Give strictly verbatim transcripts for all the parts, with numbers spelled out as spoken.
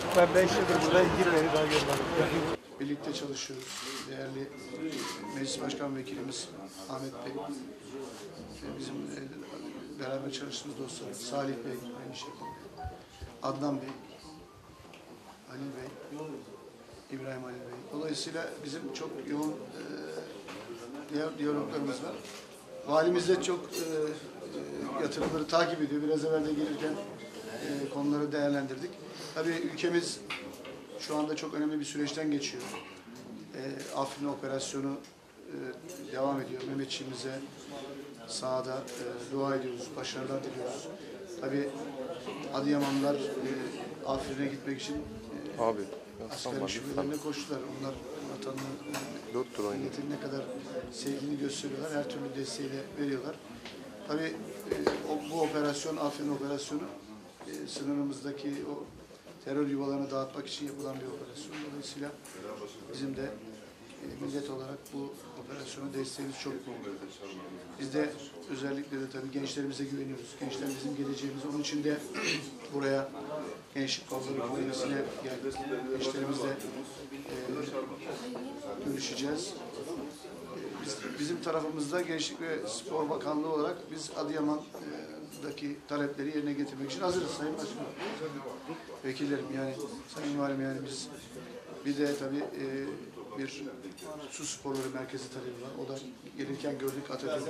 Ben beş yıldır buradayım, girmedi daha görmedim. Birlikte çalışıyoruz. Değerli Meclis Başkan Vekilimiz Ahmet Bey, bizim beraber çalıştığımız dostlar Salih Bey, aynı şekilde, Adnan Bey, Ali Bey, İbrahim Ali Bey. Dolayısıyla bizim çok yoğun e, diyaloglarımız var. Valimiz de çok e, e, yatırımları takip ediyor. Biraz evvel de gelirken e, konuları değerlendirdik. Tabii ülkemiz şu anda çok önemli bir süreçten geçiyor. E, Afrin operasyonu e, devam ediyor. Mehmetçiğimize sahada e, dua ediyoruz, başarılar diliyoruz. Tabii Adıyamanlılar e, Afrin'e gitmek için e, Abi, askerin şubelerine koştular. Onlar vatanını, milletini ne kadar sevdiğini gösteriyorlar. Her türlü desteği de veriyorlar. Tabii e, o, bu operasyon, Afrin operasyonu e, sınırımızdaki o terör yuvalarını dağıtmak için yapılan bir operasyon. Dolayısıyla bizim de e, millet olarak bu operasyona desteğimiz çok büyük. Biz de özellikle de tabii gençlerimize güveniyoruz. Gençler bizim geleceğimiz. Onun için de buraya Gençlik Kolları Kongresi'ne geldik. Gençlerimizle e, görüşeceğiz. Biz, bizim tarafımızda Gençlik ve Spor Bakanlığı olarak biz Adıyaman'daki talepleri yerine getirmek için hazırız Sayın Başkanım. Vekillerim yani, Sayın Valim yani biz bir de tabii e, bir su sporları merkezi talebi var. O da gelirken gördük Atatürk.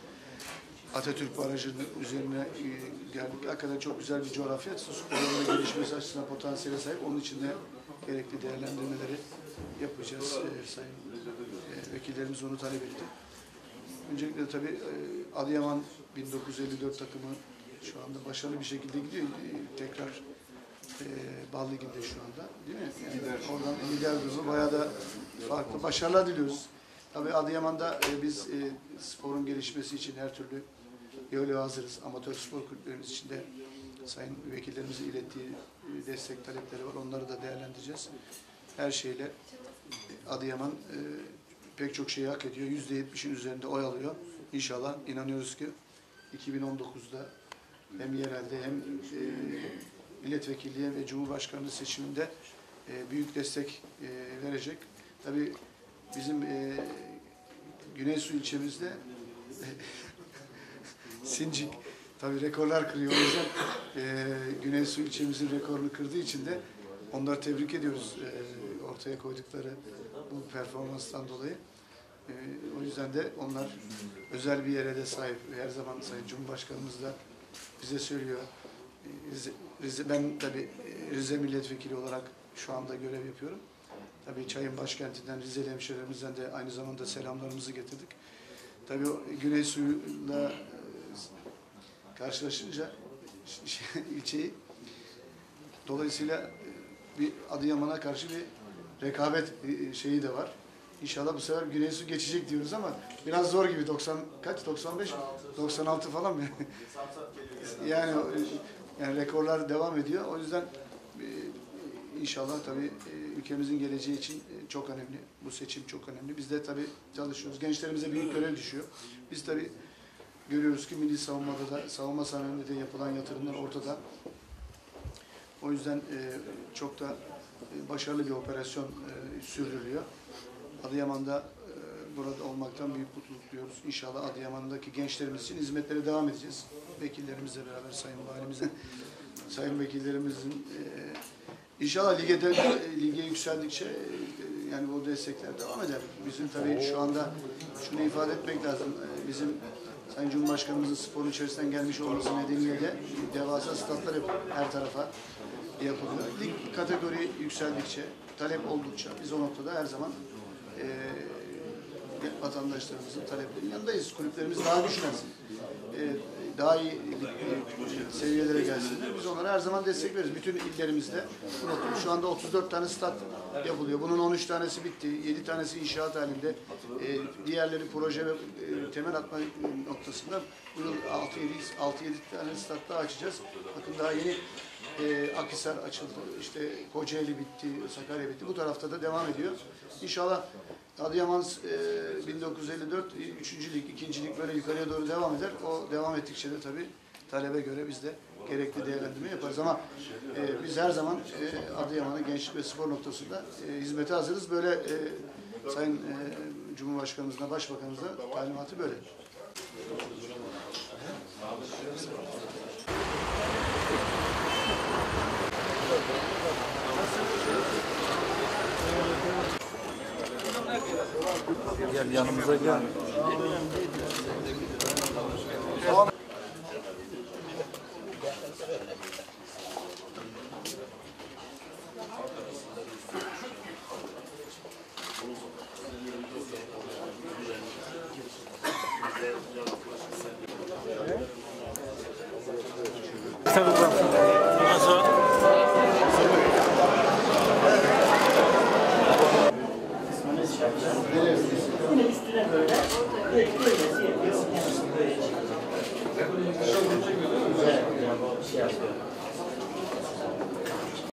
Atatürk Barajı'nın üzerine e, geldik. Hakikaten çok güzel bir coğrafya. Su sporlarının gelişmesi açısından potansiyele sahip. Onun için de gerekli değerlendirmeleri yapacağız. E, sayın e, vekillerimiz onu talep etti. Öncelikle de tabii e, Adıyaman bin dokuz yüz elli dört takımı şu anda başarılı bir şekilde gidiyor. E, tekrar e, Bal Ligi'nde şu anda. Değil mi? Yani oradan lider grubu bayağı da farklı başarılar diliyoruz. Tabii Adıyaman'da e, biz e, sporun gelişmesi için her türlü yöyle hazırız. Amatör spor kulüplerimiz için de sayın vekillerimizin ilettiği e, destek talepleri var. Onları da değerlendireceğiz. Her şeyle e, Adıyaman e, pek çok şeyi hak ediyor. yüzde yetmişin üzerinde oy alıyor. İnşallah inanıyoruz ki iki bin on dokuzda hem yerelde hem e, milletvekilliği ve cumhurbaşkanlığı seçiminde e, büyük destek e, verecek. Tabii bizim e, Güneysu ilçemizde e, Sincik tabii rekorlar kırıyor. O yüzden e, Güneysu ilçemizin rekorunu kırdığı için de onları tebrik ediyoruz e, ortaya koydukları bu performanstan dolayı. E, o yüzden de onlar özel bir yere de sahip. Her zaman Sayın Cumhurbaşkanımız da bize söylüyor. Rize, Rize, ben tabii Rize milletvekili olarak şu anda görev yapıyorum. Tabii çayın başkentinden, Rizeli hemşehrilerimizden de aynı zamanda selamlarımızı getirdik. Tabii o Güney suyuyla karşılaşınca ilçeyi, dolayısıyla bir Adıyaman'a karşı bir rekabet şeyi de var. İnşallah bu sefer Güneysu geçecek diyoruz ama biraz zor gibi. doksan kaç? doksan beş, doksan altı falan mı? yani yani rekorlar devam ediyor. O yüzden inşallah tabii ülkemizin geleceği için çok önemli. Bu seçim çok önemli. Biz de tabii çalışıyoruz. Gençlerimize büyük görev düşüyor. Biz tabii görüyoruz ki milli savunmada da, savunma sanayinde de yapılan yatırımlar ortada. O yüzden çok da başarılı bir operasyon sürdürülüyor. Adıyaman'da burada olmaktan büyük mutluluk duyuyoruz. İnşallah Adıyaman'daki gençlerimiz için hizmetlere devam edeceğiz. Vekillerimizle beraber, sayın valimizle, sayın vekillerimizin e, inşallah lige, de, lige yükseldikçe e, yani bu destekler devam eder. Bizim tabii şu anda şunu ifade etmek lazım. E, bizim Sayın Cumhurbaşkanımızın sporun içerisinden gelmiş olması nedeniyle devasa statlar her tarafa yapılıyor. Lig kategori yükseldikçe, talep oldukça biz o noktada her zaman e, vatandaşlarımızın taleplerinin yanındayız. Kulüplerimiz daha güçlensin. E, daha iyi e, seviyelere gelsinler. Biz onlara her zaman destek veririz. Bütün illerimizde bu noktada şu anda otuz dört tane stat yapılıyor. Bunun on üç tanesi bitti. yedi tanesi inşaat halinde. E, diğerleri proje ve e, temel atma noktasında bu yıl altı yedi tane stat daha açacağız. Bakın daha yeni e, Akhisar açıldı. İşte Kocaeli bitti, Sakarya bitti. Bu tarafta da devam ediyor. İnşallah Adıyaman e, bin dokuz yüz elli dört üçüncü lig, ikinci lig böyle yukarıya doğru devam eder. O devam ettikçe de tabii talebe göre biz de gerekli değerlendirme yaparız ama e, biz her zaman e, Adıyaman'ın gençlik ve spor noktasında e, hizmete hazırız. Böyle e, Sayın e, Cumhurbaşkanımızla, Başbakanımızla talimatı böyle. Gel yanımıza gel.